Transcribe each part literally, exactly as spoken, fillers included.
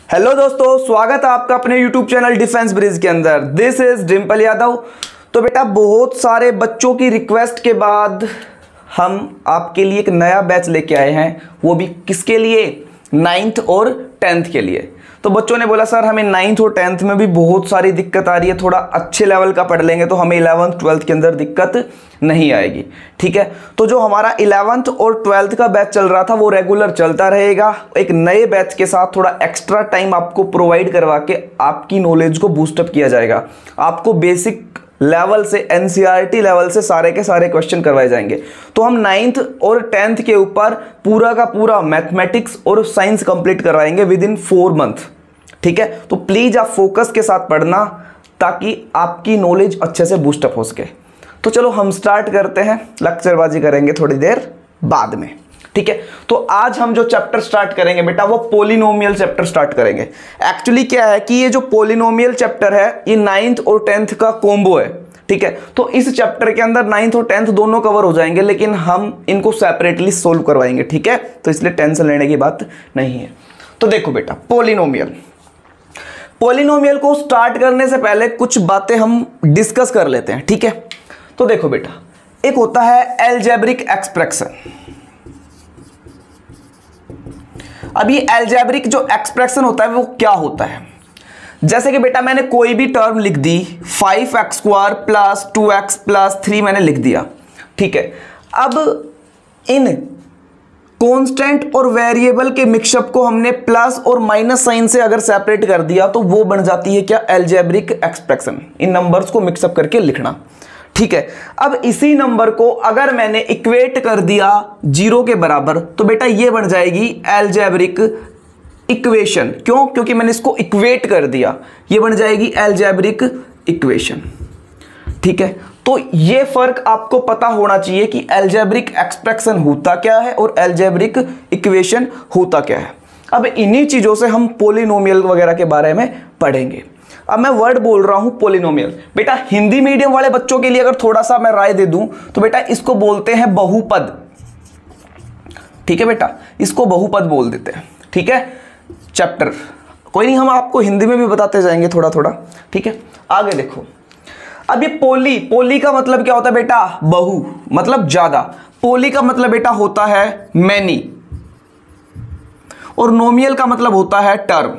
Hello दोस्तों, स्वागत है आपका अपने यूट्यूब चैनल डिफेंस ब्रिज के अंदर। This is Dimple Yadav. तो बेटा, बहुत सारे बच्चों की रिक्वेस्ट के बाद हम आपके लिए एक नया बैच लेके आए हैं, वो भी किसके लिए? नाइन्थ और टेंथ के लिए। तो बच्चों ने बोला सर हमें नाइन्थ और टेंथ में भी बहुत सारी दिक्कत आ रही है, थोड़ा अच्छे लेवल का पढ़ लेंगे तो हमें इलेवंथ ट्वेल्थ के अंदर दिक्कत नहीं आएगी। ठीक है, तो जो हमारा इलेवंथ और ट्वेल्थ का बैच चल रहा था वो रेगुलर चलता रहेगा। एक नए बैच के साथ थोड़ा एक्स्ट्रा टाइम आपको प्रोवाइड करवा के आपकी नॉलेज को बूस्टअप किया जाएगा। आपको बेसिक लेवल से, एनसीईआरटी लेवल से सारे के सारे क्वेश्चन करवाए जाएंगे। तो हम नाइन्थ और टेंथ के ऊपर पूरा का पूरा मैथमेटिक्स और साइंस कंप्लीट करवाएंगे विद इन फोर मंथ। ठीक है, तो प्लीज आप फोकस के साथ पढ़ना ताकि आपकी नॉलेज अच्छे से बूस्टअप हो सके। तो चलो हम स्टार्ट करते हैं, लेक्चरबाजी करेंगे थोड़ी देर बाद में। ठीक है, तो आज हम जो चैप्टर स्टार्ट करेंगे बेटा वो पोलिनोमियल चैप्टर स्टार्ट करेंगे। एक्चुअली क्या है कि ये जो पोलिनोमियल चैप्टर है ये नाइन्थ और टेंथ का कॉम्बो है। ठीक है, तो इस चैप्टर के अंदर नाइन्थ और टेंथ दोनों कवर हो जाएंगे, लेकिन हम इनको सेपरेटली सोल्व करवाएंगे। ठीक है, तो इसलिए टेंशन लेने की बात नहीं है। तो देखो बेटा, पोलिनोमियल पोलिनोमियल को स्टार्ट करने से पहले कुछ बातें हम डिस्कस कर लेते हैं। ठीक है, तो देखो बेटा, एक होता है अलजेब्रिक एक्सप्रेशन। अब ये अलजेब्रिक जो एक्सप्रेशन होता है वो क्या होता है? जैसे कि बेटा मैंने कोई भी टर्म लिख दी, five x square plus two x plus three मैंने लिख दिया। ठीक है, अब इन कांस्टेंट और वेरिएबल के मिक्सअप को हमने प्लस और माइनस साइन से अगर सेपरेट कर दिया तो वो बन जाती है क्या? Algebraic expression. इन नंबर्स को मिक्सअप करके लिखना। ठीक है, अब इसी नंबर को अगर मैंने इक्वेट कर दिया जीरो के बराबर तो बेटा ये बन जाएगी अलजेब्रिक इक्वेशन। क्यों? क्योंकि मैंने इसको इक्वेट कर दिया, ये बन जाएगी अलजेब्रिक इक्वेशन। ठीक है, तो ये फर्क आपको पता होना चाहिए कि अलजेब्रिक एक्सप्रेशन होता क्या है और अलजेब्रिक इक्वेशन होता क्या है। अब इन्हीं चीजों से हम पोलिनोमियल वगैरह के बारे में पढ़ेंगे। अब मैं वर्ड बोल रहा हूं पोलिनोमियल। बेटा हिंदी मीडियम वाले बच्चों के लिए अगर थोड़ा सा मैं राय दे दूं तो बेटा इसको बोलते हैं बहुपद। ठीक है बेटा, इसको बहुपद बोल देते हैं। ठीक है, चैप्टर कोई नहीं, हम आपको हिंदी में भी बताते जाएंगे थोड़ा थोड़ा। ठीक है, आगे देखो। अब ये पोली, पोली का मतलब क्या होता है बेटा? बहु, मतलब ज्यादा। पोली का मतलब बेटा होता है मैनी, और नोमियल का मतलब होता है टर्म।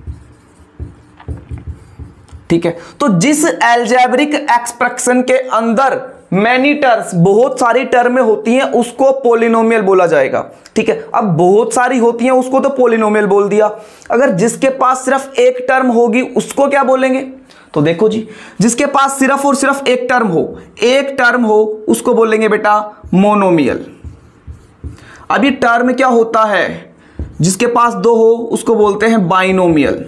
ठीक है, तो जिस अलजेब्रिक एक्सप्रेशन के अंदर मैनी टर्म्स, बहुत सारी टर्में होती हैं, उसको पोलिनोमियल बोला जाएगा। ठीक है, अब बहुत सारी होती हैं उसको तो पोलिनोमियल बोल दिया। अगर जिसके पास सिर्फ एक टर्म होगी उसको क्या बोलेंगे? तो देखो जी, जिसके पास सिर्फ और सिर्फ एक टर्म हो, एक टर्म हो, उसको बोलेंगे बेटा मोनोमियल। अब ये टर्म क्या होता है? जिसके पास दो हो उसको बोलते हैं बाइनोमियल।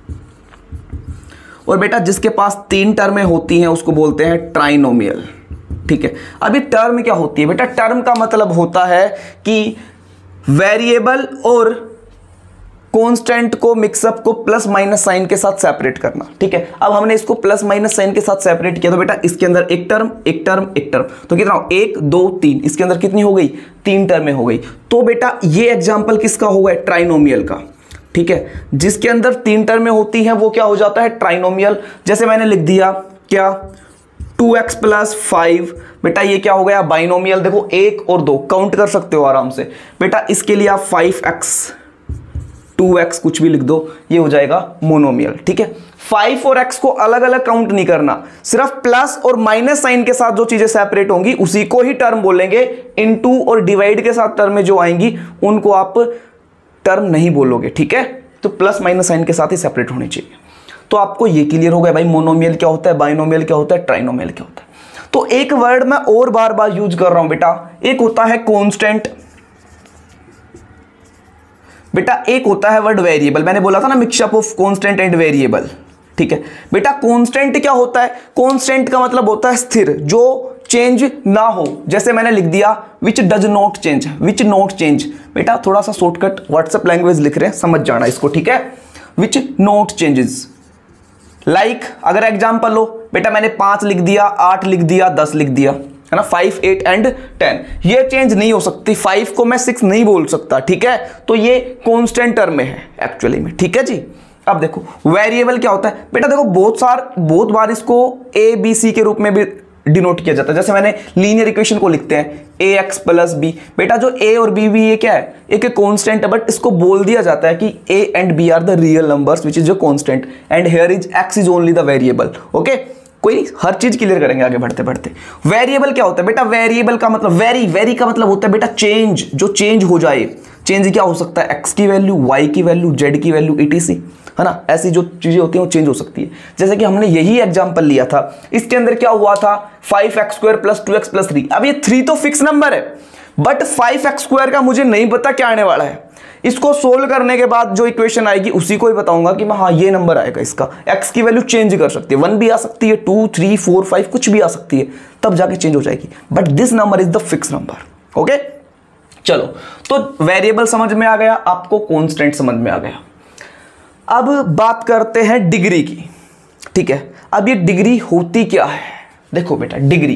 और बेटा जिसके पास तीन टर्में होती हैं उसको बोलते हैं ट्राइनोमियल। ठीक है, अभी टर्म क्या होती है बेटा? टर्म का मतलब होता है कि वेरिएबल और कांस्टेंट को मिक्सअप को प्लस माइनस साइन के साथ सेपरेट करना। ठीक है, अब हमने इसको प्लस माइनस साइन के साथ सेपरेट किया तो बेटा इसके अंदर एक टर्म एक टर्म एक टर्म, तो कितना हो? एक दो तीन, इसके अंदर कितनी हो गई? तीन टर्में हो गई। तो बेटा ये एग्जाम्पल किसका होगा? ट्राइनोमियल का। ठीक है, जिसके अंदर तीन टर्में होती हैं वो क्या हो जाता है? ट्राइनोमियल। जैसे मैंने लिख दिया क्या? टू एक्स प्लस फाइव, बेटा ये क्या हो गया? बाइनोमियल। देखो एक और दो काउंट कर सकते हो आराम से बेटा। इसके लिए आप फाइव एक्स टू एक्स कुछ भी लिख दो, ये हो जाएगा मोनोमियल। ठीक है, फाइव और एक्स को अलग अलग काउंट नहीं करना, सिर्फ प्लस और माइनस साइन के साथ जो चीजें सेपरेट होंगी उसी को ही टर्म बोलेंगे। इनटू और डिवाइड के साथ टर्म में जो आएंगी उनको आप टर्म नहीं बोलोगे। ठीक है, तो प्लस माइनस साइन के साथ ही सेपरेट होनी चाहिए। तो आपको ये क्लियर हो गया भाई मोनोमियल क्या होता है, बाइनोमियल क्या होता है, ट्राइनोमियल क्या होता है। तो एक वर्ड मैं और बार बार यूज कर रहा हूं बेटा, एक होता है कांस्टेंट बेटा, एक होता है वर्ड वेरिएबल। मैंने बोला था ना mixup of constant and variable. ठीक है बेटा, कांस्टेंट क्या होता है? कांस्टेंट का मतलब होता है स्थिर, जो चेंज ना हो। जैसे मैंने लिख दिया which does not change, which not change. बेटा थोड़ा सा शॉर्टकट व्हाट्सएप लैंग्वेज लिख रहे हैं, समझ जाना इसको। ठीक है, विच नॉट चेंजेस। लाइक अगर एग्जाम्पल लो बेटा, मैंने पांच लिख दिया, आठ लिख दिया, दस लिख दिया, है ना, फाइव एट एंड टेन, ये चेंज नहीं हो सकती। फाइव को मैं सिक्स नहीं बोल सकता, ठीक है, तो ये कांस्टेंट टर्म में है एक्चुअली में, ठीक है जी। अब देखो वेरिएबल क्या होता है बेटा, देखो बहुत सार बहुत बार इसको ए बी सी के रूप में भी डिनोट किया जाता है। जैसे मैंने लीनियर इक्वेशन को लिखते हैं ए एक्स प्लस बी, बेटा जो ए और बी भी ये क्या है, एक कांस्टेंट है, बट इसको बोल दिया जाता है कि A and B are the real numbers which is a constant and here is x is only the variable. Okay, कोई हर चीज क्लियर करेंगे आगे बढ़ते बढ़ते। वेरिएबल क्या होता है बेटा, वेरिएबल का मतलब वेरी वेरी का मतलब होता है बेटा चेंज, जो चेंज हो जाए। चेंज क्या हो सकता है, एक्स की वैल्यू, वाई की वैल्यू, जेड की वैल्यू, ईटीसी, है ना, ऐसी जो चीजें होती हैं वो चेंज हो सकती है। जैसे कि हमने यही एग्जांपल लिया था, इसके अंदर क्या हुआ था, five x square plus two x plus three. अब ये थ्री तो फिक्स नंबर है, बट फाइव एक्स स्क्वायर का मुझे नहीं पता क्या आने वाला है। इसको सोल्व करने के बाद जो इक्वेशन आएगी उसी को ही बताऊंगा कि मैं हाँ ये नंबर आएगा। इसका एक्स की वैल्यू चेंज कर सकती है, वन भी आ सकती है, टू थ्री फोर फाइव कुछ भी आ सकती है, तब जाके चेंज हो जाएगी, but this number is the fix number. Okay, चलो तो वेरिएबल समझ में आ गया, आपको कांस्टेंट समझ में आ गया। अब बात करते हैं डिग्री की। ठीक है, अब ये डिग्री होती क्या है, देखो बेटा डिग्री,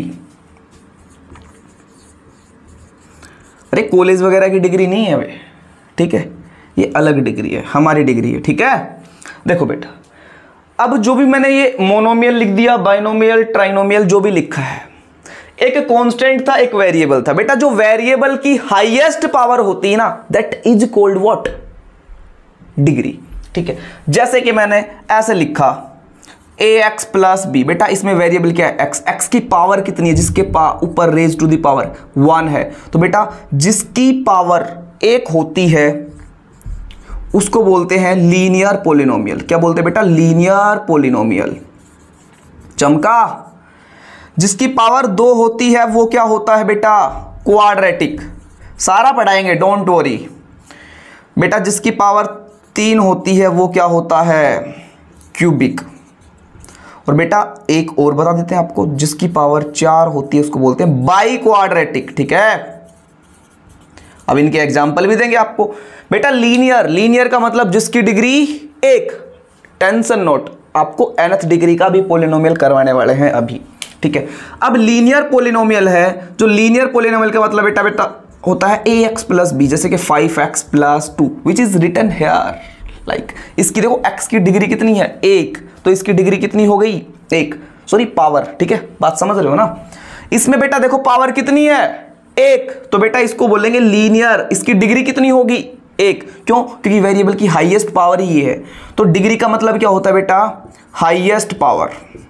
अरे कॉलेज वगैरह की डिग्री नहीं है वे, ठीक है, ये अलग डिग्री है, हमारी डिग्री है। ठीक है, देखो बेटा अब जो भी मैंने ये मोनोमियल लिख दिया, बाइनोमियल, ट्राइनोमियल, जो भी लिखा है, एक कांस्टेंट था, एक वेरिएबल था। बेटा जो वेरिएबल की हाईएस्ट पावर होती है ना, that is called what, degree. ठीक है, जैसे कि मैंने ऐसे लिखा ए एक्स प्लस बी, बेटा इसमें वेरिएबल क्या है, एक्स। एक्स की पावर कितनी है, जिसके ऊपर raise to the power one है, तो बेटा जिसकी पावर एक होती है उसको बोलते हैं लीनियर पोलिनोमियल। क्या बोलते हैं बेटा, लीनियर पोलिनोमियल। चमका, जिसकी पावर दो होती है वो क्या होता है बेटा, क्वाड्रेटिक। सारा पढ़ाएंगे, डोंट वरी। बेटा जिसकी पावर तीन होती है वो क्या होता है, क्यूबिक। और बेटा एक और बता देते हैं आपको, जिसकी पावर चार होती है उसको बोलते हैं बाई क्वाड्रेटिक। ठीक है, अब इनके एग्जाम्पल भी देंगे आपको। बेटा लीनियर, लीनियर का मतलब जिसकी डिग्री एक, टेंशन नोट, आपको एनथ डिग्री का भी पोलिनोमियल करवाने वाले हैं अभी। ठीक है, अब लीनियर पोलिनोमियल है, जो लीनियर पोलिनोमियल का मतलब बेटा बेटा होता है ए एक्स प्लस बी, जैसे कि five x plus two which is written here like. इसकी देखो एक्स की डिग्री कितनी है, एक, तो इसकी डिग्री कितनी हो गई, एक, सॉरी पावर। ठीक है, बात समझ रहे हो ना। इसमें बेटा देखो पावर कितनी है, एक, तो बेटा इसको बोलेंगे लीनियर। इसकी डिग्री कितनी होगी, एक, क्यों, क्योंकि वेरिएबल की हाईएस्ट पावर ही ये है। तो डिग्री का मतलब क्या होता है बेटा, highest power,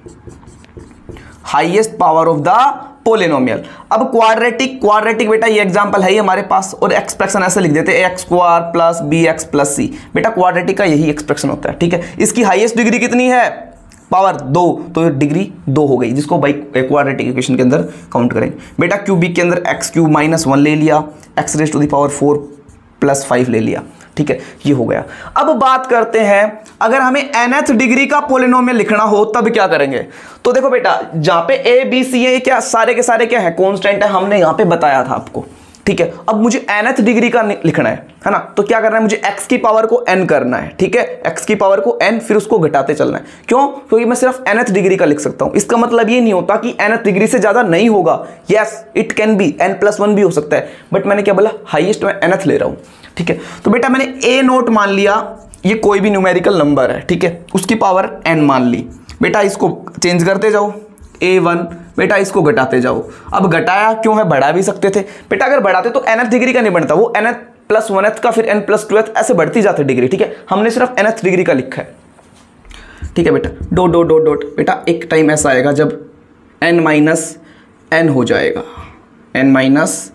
highest power of the polynomial. अब क्वाड्रेटिक, क्वाड्रेटिक बेटा ये एग्जांपल है ही हमारे पास, और एक्सप्रेशन ऐसे लिख देते हैं, x square plus b x plus c. बेटा क्वाड्रेटिक का यही एक्सप्रेशन होता है। ठीक है, इसकी हाईएस्ट डिग्री कितनी है, पावर दो, तो डिग्री दो हो गई, जिसको बाई क्वाड्रेटिक इक्वेशन के अंदर काउंट करेंगे। बेटा क्यूबिक के अंदर एक्स क्यूब माइनस वन ले लिया, x raise to the power four plus five ले लिया। ठीक है, ये हो गया। अब बात करते हैं, अगर हमें एनथ डिग्री का पोलिनोमियल लिखना हो तब क्या करेंगे। तो देखो बेटा जहां पे ए बी सी है, क्या सारे के सारे क्या है, कांस्टेंट है, हमने यहां पे बताया था आपको। ठीक है, अब मुझे एनथ डिग्री का लिखना है है ना, तो क्या करना है, मुझे एक्स की पावर को एन करना है। ठीक है, एक्स की पावर को एन, फिर उसको घटाते चलना है। क्यों, क्योंकि मैं सिर्फ एनथ डिग्री का लिख सकता हूं। इसका मतलब ये नहीं होता कि एनथ डिग्री से ज्यादा नहीं होगा, yes it can be, n plus one भी हो सकता है, बट मैंने क्या बोला, हाईएस्ट मैं एनथ ले रहा हूं। ठीक है, तो बेटा मैंने ए नोट मान लिया, ये कोई भी न्यूमेरिकल नंबर है। ठीक है, उसकी पावर एन मान ली। बेटा इसको चेंज करते जाओ, ए वन, बेटा इसको घटाते जाओ। अब घटाया क्यों है, बढ़ा भी सकते थे बेटा, अगर बढ़ाते तो एनथ डिग्री का नहीं बनता, वो एनथ प्लस वन एथ का, फिर एन प्लस टू एथ, ऐसे बढ़ती जाती डिग्री। ठीक है, हमने सिर्फ एनथ डिग्री का लिखा है। ठीक है बेटा, डॉट डॉट डॉट डॉट, बेटा एक टाइम ऐसा आएगा जब एन माइनस एन हो जाएगा, एन माइनस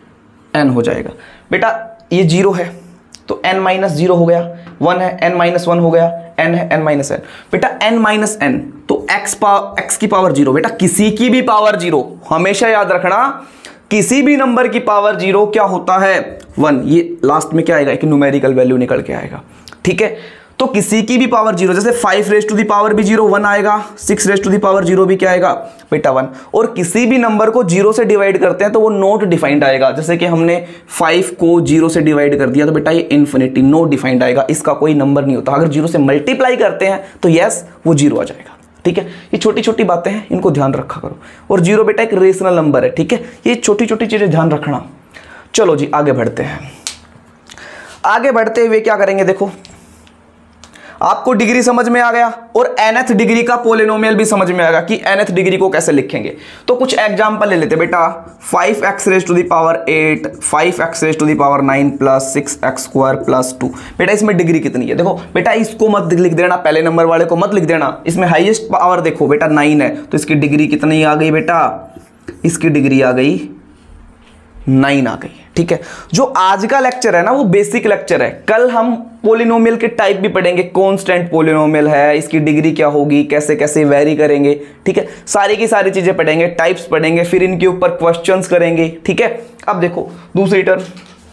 एन हो जाएगा। बेटा ये जीरो है तो n माइनस जीरो हो गया, वन है n माइनस वन हो गया, n है n माइनस एन। बेटा n माइनस एन तो x पावर, x की पावर जीरो। बेटा किसी की भी पावर जीरो, हमेशा याद रखना, किसी भी नंबर की पावर जीरो क्या होता है, वन। ये लास्ट में क्या आएगा, एक न्यूमेरिकल वैल्यू निकल के आएगा। ठीक है, तो किसी की भी पावर जीरो, जैसे five raise to the power भी जीरो, वन आएगा, six raise to the power zero भी क्या आएगा बेटा वन। और किसी भी नंबर को जीरो से डिवाइड करते हैं तो वो नॉट डिफाइंड आएगा। जैसे कि हमने फाइव को जीरो से डिवाइड कर दिया तो बेटा ये इन्फिनिटी, नॉट डिफाइंड आएगा, इसका कोई नंबर नहीं होता। अगर जीरो से मल्टीप्लाई करते हैं तो यस वो जीरो आ जाएगा। ठीक है, ये छोटी छोटी बातें हैं, इनको ध्यान रखा करो। और जीरो बेटा एक रेशनल नंबर है। ठीक है, ये छोटी छोटी चीजें ध्यान रखना। चलो जी आगे बढ़ते हैं। आगे बढ़ते हुए क्या करेंगे, देखो आपको डिग्री समझ में आ गया और nth डिग्री का पोलिनोमियल भी समझ में आएगा कि nth डिग्री को कैसे लिखेंगे। तो कुछ एग्जांपल ले लेते बेटा। Five x raise to the power eight, five x raise to the power nine plus six x square plus two. बेटा इसमें डिग्री कितनी है? देखो बेटा इसको मत लिख देना, पहले नंबर वाले को मत लिख देना। इसमें हाईएस्ट पावर देखो बेटा नाइन है, तो इसकी डिग्री कितनी आ गई बेटा? इसकी डिग्री आ गई नाइन आ गई। ठीक है, जो आज का लेक्चर है ना वो बेसिक लेक्चर है। कल हम पोलिनोमियल के टाइप भी पढ़ेंगे, कांस्टेंट पोलिनोमियल है, इसकी डिग्री क्या होगी, कैसे कैसे वेरी करेंगे। ठीक है, सारी की सारी चीजें पढ़ेंगे, टाइप्स पढ़ेंगे, फिर इनके ऊपर क्वेश्चंस करेंगे। ठीक है, अब देखो दूसरी टर्म,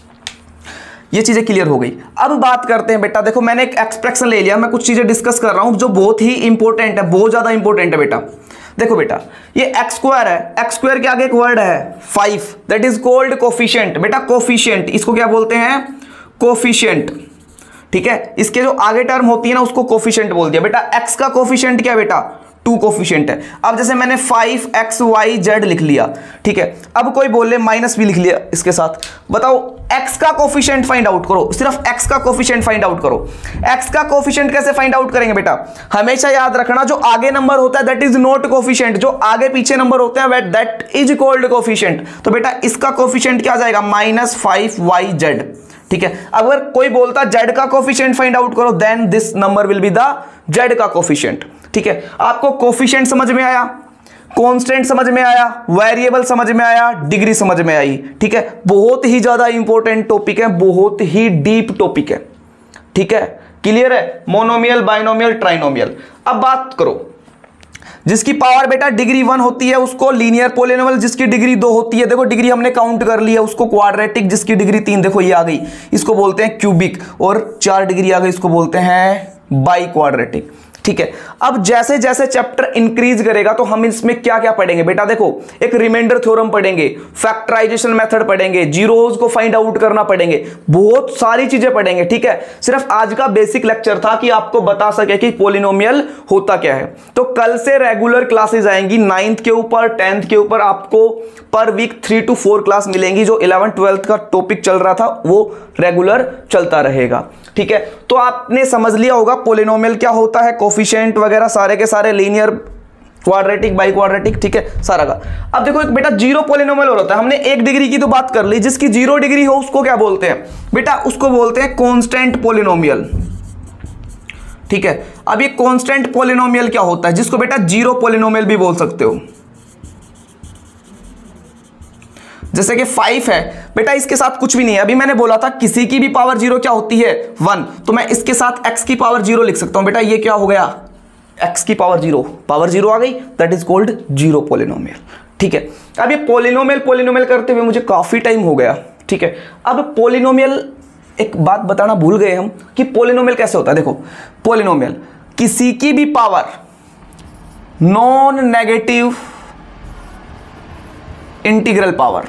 ये चीजें क्लियर हो गई। अब बात करते हैं बेटा, देखो मैंने एक एक्सप्रेशन ले लिया, मैं कुछ चीजें डिस्कस कर रहा हूं जो बहुत ही इंपॉर्टेंट है, बहुत ज्यादा इंपॉर्टेंट है बेटा। देखो बेटा ये एक्स स्क्वायर है, एक्स स्क्वायर के आगे एक वर्ड है five, that is called coefficient. बेटा कोफिशिएंट, इसको क्या बोलते हैं? कोफिशिएंट। ठीक है, इसके जो आगे टर्म होती है ना उसको कोफिशिएंट बोल दिया। बेटा एक्स का कोफिशिएंट क्या बेटा? टू कोफिशिएंट है। अब जैसे मैंने फाइव एक्स वाई जेड लिख लिया, ठीक है, अब कोई बोले माइनस भी लिख लिया इसके साथ, बताओ x का कोफिशिएंट फाइंड आउट करो, सिर्फ x का कोफिशिएंट फाइंड आउट करो। x का कोफिशिएंट कैसे फाइंड आउट करेंगे बेटा? हमेशा याद रखना जो आगे नंबर होता है दैट इज नॉट कोफिशिएंट, जो आगे पीछे नंबर होते हैं दैट इज कॉल्ड कोफिशिएंट। तो बेटा इसका कोफिशिएंट क्या आ जाएगा? Minus five y z. ठीक है, अगर कोई बोलता z का कोफिशिएंट फाइंड आउट करो then this number will be the z का कोफिशिएंट। ठीक है, आपको कोफिशिएंट समझ में आया, कांस्टेंट समझ में आया, वेरिएबल समझ में आया, डिग्री समझ में आई। ठीक है, बहुत ही ज्यादा इंपॉर्टेंट टॉपिक है, बहुत ही डीप टॉपिक है। ठीक है, क्लियर है? Monomial, binomial, trinomial. अब बात करो जिसकी पावर बेटा डिग्री वन होती है उसको लीनियर पोलिनोमियल, जिसकी डिग्री दो होती है, देखो डिग्री हमने काउंट कर लिया, उसको क्वाड्रेटिक, जिसकी डिग्री तीन देखो ये आ गई, इसको बोलते हैं क्यूबिक, और चार डिग्री आ गई, इसको बोलते हैं बाई क्वाड्रेटिक। ठीक है, अब जैसे जैसे चैप्टर इंक्रीज करेगा तो हम इसमें क्या क्या पढ़ेंगे बेटा? देखो एक रिमाइंडर थ्योरम पढ़ेंगे, फैक्टराइजेशन मेथड पढ़ेंगे, जीरोज को फाइंड आउट करना पढ़ेंगे, बहुत सारी चीजें पढ़ेंगे। ठीक है, सिर्फ आज का बेसिक लेक्चर था कि आपको बता सके कि पोलिनोमियल होता क्या है। तो कल से रेगुलर क्लासेस आएंगी, नाइन्थ के ऊपर, टेंथ के ऊपर आपको per week three to four class मिलेंगी। जो इलेवन ट्वेल्थ का टॉपिक चल रहा था वो रेगुलर चलता रहेगा। ठीक है, तो आपने समझ लिया होगा पोलिनोमियल क्या होता है, कोफिशिएंट वगैरह सारे के सारे, लीनियर, क्वाड्रेटिक, बाई क्वाड्रेटिक। ठीक है, सारा का। अब देखो एक बेटा जीरो पोलिनोमियल होता है, हमने एक डिग्री की तो बात कर ली, जिसकी जीरो डिग्री हो उसको क्या बोलते हैं बेटा? उसको बोलते हैं कांस्टेंट पोलिनोमियल। ठीक है, अब ये कांस्टेंट पोलिनोमियल क्या होता है? जिसको बेटा जीरो पोलिनोमियल भी बोल सकते हो। जैसे कि फाइव है बेटा, इसके साथ कुछ भी नहीं है। अभी मैंने बोला था किसी की भी पावर जीरो क्या होती है? वन। तो मैं इसके साथ x की पावर जीरो लिख सकता हूं। बेटा ये क्या हो गया? x की पावर जीरो, पावर जीरो आ गई, that is called zero polynomial. ठीक है, अब ये पोलिनोमियल पोलिनोमियल करते हुए मुझे काफी टाइम हो गया। ठीक है, अब पोलिनोमियल एक बात बताना भूल गए हम कि पोलिनोमियल कैसे होता है। देखो पोलिनोमियल किसी की भी power non negative integral power,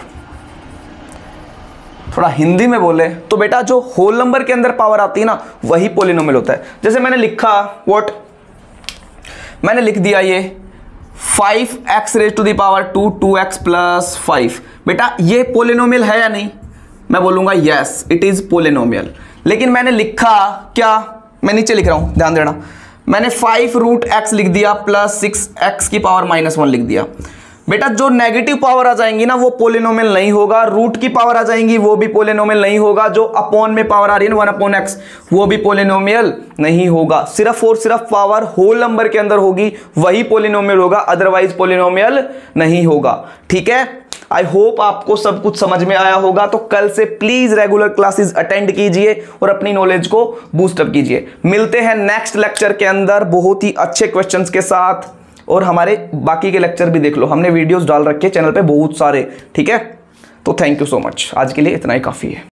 थोड़ा हिंदी में बोले तो बेटा जो होल नंबर के अंदर पावर आती है ना वही पोलिनोमियल होता है। जैसे मैंने लिखा व्हाट, मैंने लिख दिया ये five x raise to the power two, two x plus five. बेटा ये पोलिनोमियल है या नहीं? मैं बोलूंगा यस इट इज पोलिनोमियल। लेकिन मैंने लिखा क्या, मैं नीचे लिख रहा हूं ध्यान देना, मैंने फाइव रूट एक्स लिख दिया प्लस सिक्स एक्स की पावर माइनस वन लिख दिया। बेटा जो नेगेटिव पावर आ जाएंगी ना वो पोलिनोमियल नहीं होगा, रूट की पावर आ जाएंगी वो भी पोलिनोमियल नहीं होगा, जो अपॉन में पावर आ रही है ना वन अपॉन एक्स वो भी पोलिनोमियल नहीं होगा। सिर्फ और सिर्फ पावर होल नंबर के अंदर होगी वही पोलिनोमियल होगा, अदरवाइज पोलिनोमियल नहीं होगा। ठीक है, आई होप आपको सब कुछ समझ में आया होगा। तो कल से प्लीज रेगुलर क्लासेस अटेंड कीजिए और अपनी नॉलेज को बूस्टअप कीजिए। मिलते हैं नेक्स्ट लेक्चर के अंदर बहुत ही अच्छे क्वेश्चंस के साथ, और हमारे बाकी के लेक्चर भी देख लो, हमने वीडियोस डाल रखे चैनल पे बहुत सारे। ठीक है, तो थैंक यू सो मच, आज के लिए इतना ही काफी है।